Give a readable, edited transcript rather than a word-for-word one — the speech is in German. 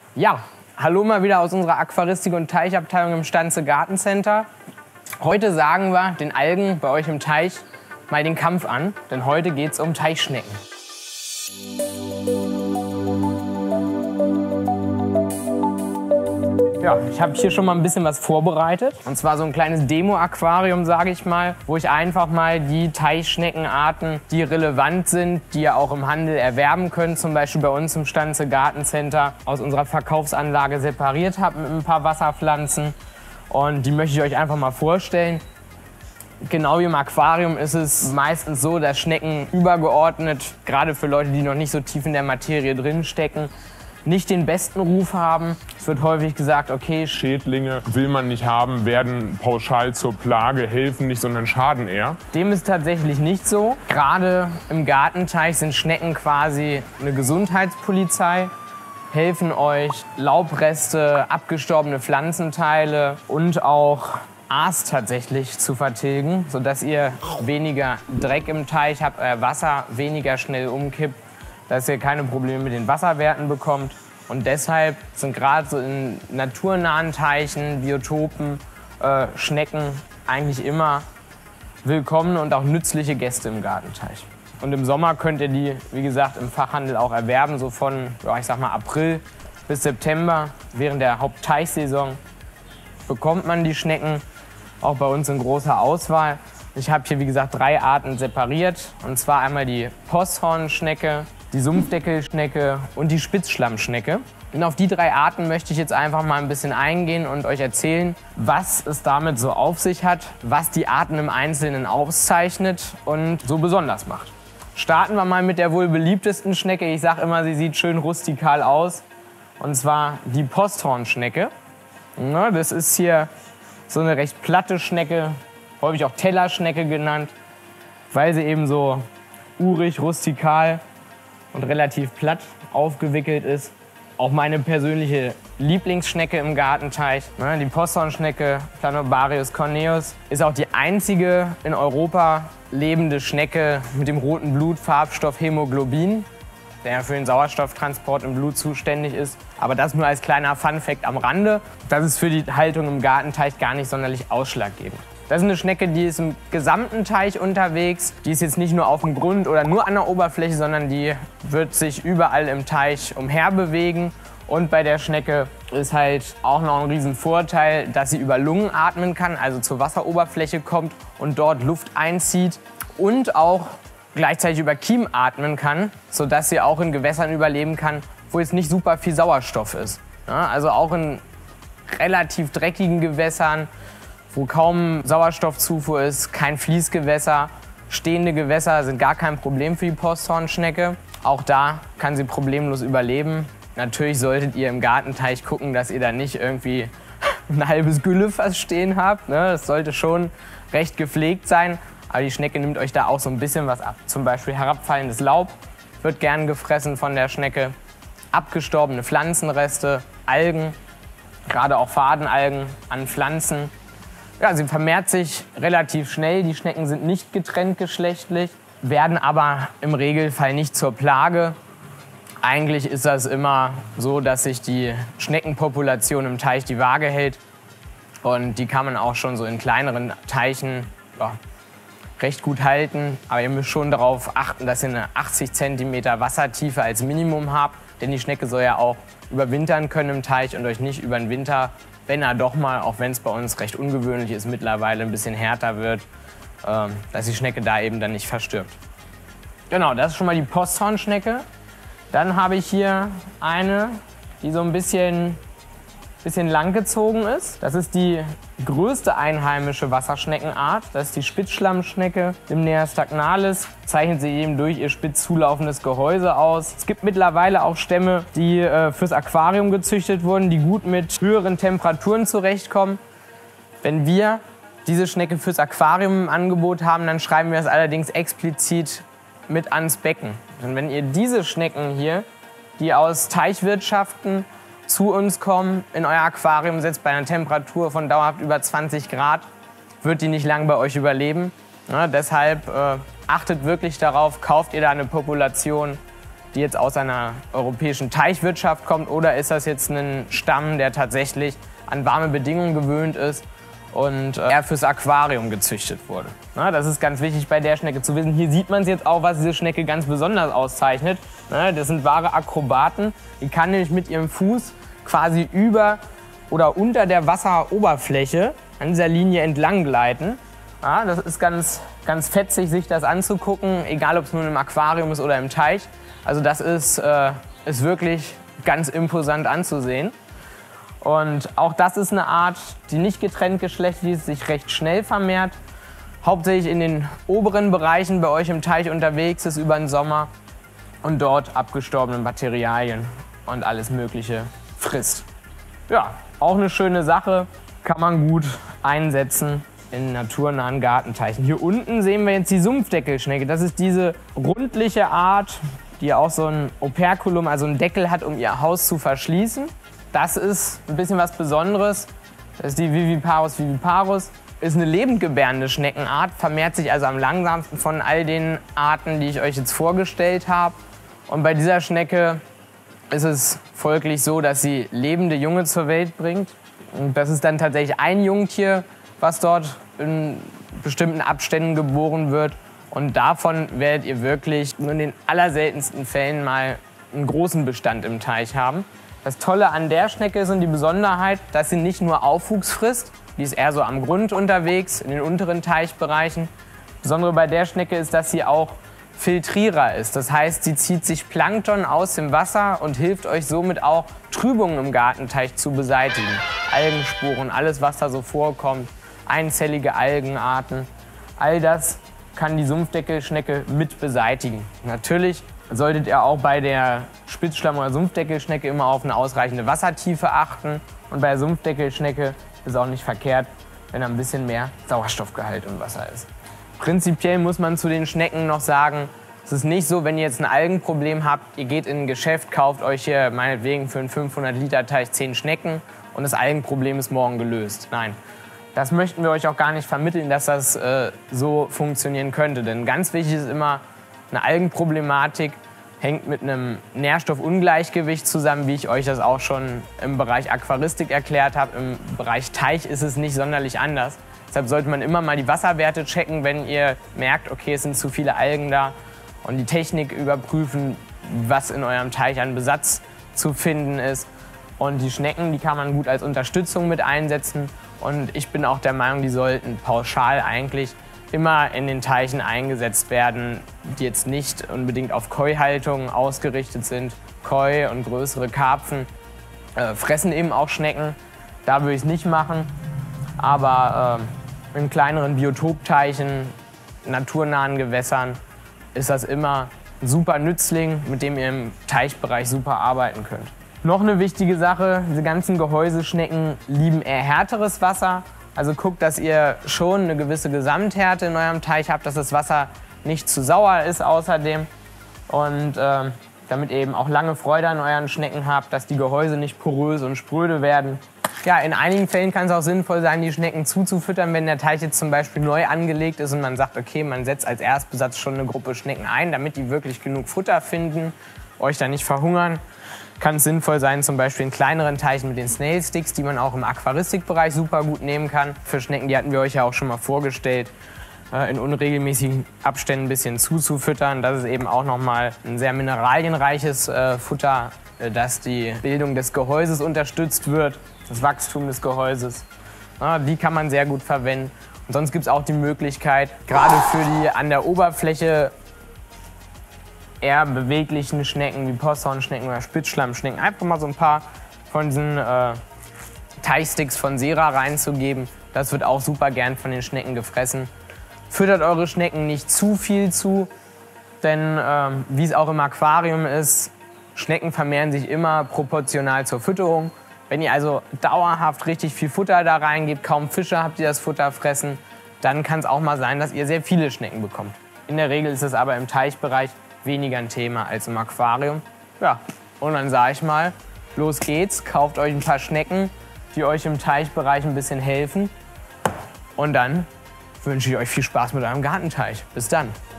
Ja, hallo mal wieder aus unserer Aquaristik- und Teichabteilung im Stanze Gartencenter. Heute sagen wir den Algen bei euch im Teich mal den Kampf an, denn heute geht es um Teichschnecken. Ja, ich habe hier schon mal ein bisschen was vorbereitet. Und zwar so ein kleines Demo-Aquarium, sage ich mal, wo ich einfach mal die Teichschneckenarten, die relevant sind, die ihr auch im Handel erwerben könnt, zum Beispiel bei uns im Stanze Gartencenter, aus unserer Verkaufsanlage separiert habe mit ein paar Wasserpflanzen. Und die möchte ich euch einfach mal vorstellen. Genau wie im Aquarium ist es meistens so, dass Schnecken übergeordnet, gerade für Leute, die noch nicht so tief in der Materie drin stecken, nicht den besten Ruf haben. Es wird häufig gesagt, okay, Schädlinge will man nicht haben, werden pauschal zur Plage, helfen nicht, sondern schaden eher. Dem ist tatsächlich nicht so. Gerade im Gartenteich sind Schnecken quasi eine Gesundheitspolizei, helfen euch Laubreste, abgestorbene Pflanzenteile und auch Aas tatsächlich zu vertilgen, sodass ihr weniger Dreck im Teich habt, euer Wasser weniger schnell umkippt, dass ihr keine Probleme mit den Wasserwerten bekommt. Und deshalb sind gerade so in naturnahen Teichen, Biotopen, Schnecken eigentlich immer willkommene und auch nützliche Gäste im Gartenteich. Und im Sommer könnt ihr die, wie gesagt, im Fachhandel auch erwerben, so von, ja, ich sag mal, April bis September. Während der Hauptteichsaison bekommt man die Schnecken, auch bei uns in großer Auswahl. Ich habe hier, wie gesagt, 3 Arten separiert. Und zwar einmal die Posthornschnecke, die Sumpfdeckelschnecke und die Spitzschlammschnecke. Und auf die 3 Arten möchte ich jetzt einfach mal ein bisschen eingehen und euch erzählen, was es damit so auf sich hat, was die Arten im Einzelnen auszeichnet und so besonders macht. Starten wir mal mit der wohl beliebtesten Schnecke. Ich sage immer, sie sieht schön rustikal aus. Und zwar die Posthornschnecke. Ja, das ist hier so eine recht platte Schnecke, häufig auch Tellerschnecke genannt, weil sie eben so urig, rustikal und relativ platt aufgewickelt ist. Auch meine persönliche Lieblingsschnecke im Gartenteich. Die Posthornschnecke Planobarius corneus ist auch die einzige in Europa lebende Schnecke mit dem roten Blutfarbstoff Hämoglobin, der für den Sauerstofftransport im Blut zuständig ist. Aber das nur als kleiner Funfact am Rande. Das ist für die Haltung im Gartenteich gar nicht sonderlich ausschlaggebend. Das ist eine Schnecke, die ist im gesamten Teich unterwegs. Die ist jetzt nicht nur auf dem Grund oder nur an der Oberfläche, sondern die wird sich überall im Teich umherbewegen. Und bei der Schnecke ist halt auch noch ein Riesenvorteil, dass sie über Lungen atmen kann, also zur Wasseroberfläche kommt und dort Luft einzieht und auch gleichzeitig über Kiem atmen kann, sodass sie auch in Gewässern überleben kann, wo jetzt nicht super viel Sauerstoff ist. Ja, also auch in relativ dreckigen Gewässern, wo kaum Sauerstoffzufuhr ist, kein Fließgewässer, stehende Gewässer sind gar kein Problem für die Posthornschnecke. Auch da kann sie problemlos überleben. Natürlich solltet ihr im Gartenteich gucken, dass ihr da nicht irgendwie ein halbes Güllefass stehen habt. Das sollte schon recht gepflegt sein. Aber die Schnecke nimmt euch da auch so ein bisschen was ab. Zum Beispiel herabfallendes Laub wird gern gefressen von der Schnecke. Abgestorbene Pflanzenreste, Algen, gerade auch Fadenalgen an Pflanzen. Ja, sie vermehrt sich relativ schnell. Die Schnecken sind nicht getrennt geschlechtlich, werden aber im Regelfall nicht zur Plage. Eigentlich ist das immer so, dass sich die Schneckenpopulation im Teich die Waage hält. Und die kann man auch schon so in kleineren Teichen recht gut halten. Aber ihr müsst schon darauf achten, dass ihr eine 80 cm Wassertiefe als Minimum habt. Denn die Schnecke soll ja auch überwintern können im Teich und euch nicht über den Winter, wenn er doch mal, auch wenn es bei uns recht ungewöhnlich ist, mittlerweile ein bisschen härter wird, dass die Schnecke da eben dann nicht verstirbt. Genau, das ist schon mal die Posthornschnecke. Dann habe ich hier eine, die so ein bisschen langgezogen ist. Das ist die größte einheimische Wasserschneckenart. Das ist die Spitzschlammschnecke, Limnaea stagnalis. Zeichnet sie eben durch ihr spitz zulaufendes Gehäuse aus. Es gibt mittlerweile auch Stämme, die fürs Aquarium gezüchtet wurden, die gut mit höheren Temperaturen zurechtkommen. Wenn wir diese Schnecke fürs Aquarium im Angebot haben, dann schreiben wir es allerdings explizit mit ans Becken. Und wenn ihr diese Schnecken hier, die aus Teichwirtschaften zu uns kommen, in euer Aquarium setzt bei einer Temperatur von dauerhaft über 20 Grad, wird die nicht lang bei euch überleben. Ja, deshalb achtet wirklich darauf, kauft ihr da eine Population, die jetzt aus einer europäischen Teichwirtschaft kommt, oder ist das jetzt ein Stamm, der tatsächlich an warme Bedingungen gewöhnt ist und eher fürs Aquarium gezüchtet wurde. Na, das ist ganz wichtig bei der Schnecke zu wissen. Hier sieht man es jetzt auch, was diese Schnecke ganz besonders auszeichnet. Na, das sind wahre Akrobaten. Die kann nämlich mit ihrem Fuß quasi über oder unter der Wasseroberfläche an dieser Linie entlang gleiten. Ja, das ist ganz fetzig, sich das anzugucken, egal ob es nun im Aquarium ist oder im Teich. Also das ist wirklich ganz imposant anzusehen. Und auch das ist eine Art, die nicht getrennt geschlechtlich ist, sich recht schnell vermehrt. Hauptsächlich in den oberen Bereichen bei euch im Teich unterwegs ist über den Sommer und dort abgestorbene Materialien und alles Mögliche frisst. Ja, auch eine schöne Sache, kann man gut einsetzen in naturnahen Gartenteichen. Hier unten sehen wir jetzt die Sumpfdeckelschnecke. Das ist diese rundliche Art, die auch so ein Operculum, also einen Deckel hat, um ihr Haus zu verschließen. Das ist ein bisschen was Besonderes. Das ist die Viviparus viviparus. Ist eine lebendgebärende Schneckenart, vermehrt sich also am langsamsten von all den Arten, die ich euch jetzt vorgestellt habe. Und bei dieser Schnecke ist es folglich so, dass sie lebende Junge zur Welt bringt. Und das ist dann tatsächlich ein Jungtier, was dort in bestimmten Abständen geboren wird. Und davon werdet ihr wirklich nur in den allerseltensten Fällen mal einen großen Bestand im Teich haben. Das Tolle an der Schnecke ist und die Besonderheit, dass sie nicht nur Aufwuchs frisst, die ist eher so am Grund unterwegs, in den unteren Teichbereichen. Das Besondere bei der Schnecke ist, dass sie auch Filtrierer ist. Das heißt, sie zieht sich Plankton aus dem Wasser und hilft euch somit auch, Trübungen im Gartenteich zu beseitigen. Algenspuren, alles was da so vorkommt, einzellige Algenarten, all das kann die Sumpfdeckelschnecke mit beseitigen. Natürlich solltet ihr auch bei der Spitzschlamm- oder Sumpfdeckelschnecke immer auf eine ausreichende Wassertiefe achten. Und bei der Sumpfdeckelschnecke ist es auch nicht verkehrt, wenn ein bisschen mehr Sauerstoffgehalt im Wasser ist. Prinzipiell muss man zu den Schnecken noch sagen, es ist nicht so, wenn ihr jetzt ein Algenproblem habt, ihr geht in ein Geschäft, kauft euch hier meinetwegen für einen 500-Liter-Teich 10 Schnecken und das Algenproblem ist morgen gelöst. Nein, das möchten wir euch auch gar nicht vermitteln, dass das so funktionieren könnte. Denn ganz wichtig ist immer, eine Algenproblematik hängt mit einem Nährstoffungleichgewicht zusammen, wie ich euch das auch schon im Bereich Aquaristik erklärt habe. Im Bereich Teich ist es nicht sonderlich anders. Deshalb sollte man immer mal die Wasserwerte checken, wenn ihr merkt, okay, es sind zu viele Algen da. Und die Technik überprüfen, was in eurem Teich an Besatz zu finden ist. Und die Schnecken, die kann man gut als Unterstützung mit einsetzen. Und ich bin auch der Meinung, die sollten pauschal eigentlich immer in den Teichen eingesetzt werden, die jetzt nicht unbedingt auf Koi-Haltung ausgerichtet sind. Koi und größere Karpfen fressen eben auch Schnecken. Da würde ich es nicht machen. Aber in kleineren Biotopteichen, naturnahen Gewässern ist das immer ein super Nützling, mit dem ihr im Teichbereich super arbeiten könnt. Noch eine wichtige Sache, diese ganzen Gehäuseschnecken lieben eher härteres Wasser. Also guckt, dass ihr schon eine gewisse Gesamthärte in eurem Teich habt, dass das Wasser nicht zu sauer ist außerdem. Und damit ihr eben auch lange Freude an euren Schnecken habt, dass die Gehäuse nicht porös und spröde werden. Ja, in einigen Fällen kann es auch sinnvoll sein, die Schnecken zuzufüttern, wenn der Teich jetzt zum Beispiel neu angelegt ist und man sagt, okay, man setzt als Erstbesatz schon eine Gruppe Schnecken ein, damit die wirklich genug Futter finden, euch da nicht verhungern. Kann es sinnvoll sein, zum Beispiel in kleineren Teichen mit den Snail Sticks, die man auch im Aquaristikbereich super gut nehmen kann. Für Schnecken, die hatten wir euch ja auch schon mal vorgestellt, in unregelmäßigen Abständen ein bisschen zuzufüttern. Das ist eben auch nochmal ein sehr mineralienreiches Futter, das die Bildung des Gehäuses unterstützt wird, das Wachstum des Gehäuses. Ja, die kann man sehr gut verwenden. Und sonst gibt es auch die Möglichkeit, gerade für die an der Oberfläche eher beweglichen Schnecken wie Posthornschnecken oder Spitzschlammschnecken einfach mal so ein paar von diesen Teichsticks von Sera reinzugeben. Das wird auch super gern von den Schnecken gefressen. Füttert eure Schnecken nicht zu viel zu, denn wie es auch im Aquarium ist, Schnecken vermehren sich immer proportional zur Fütterung. Wenn ihr also dauerhaft richtig viel Futter da reingebt, kaum Fische habt, die das Futter fressen, dann kann es auch mal sein, dass ihr sehr viele Schnecken bekommt. In der Regel ist es aber im Teichbereich weniger ein Thema als im Aquarium. Ja, und dann sage ich mal, los geht's, kauft euch ein paar Schnecken, die euch im Teichbereich ein bisschen helfen. Und dann wünsche ich euch viel Spaß mit eurem Gartenteich. Bis dann.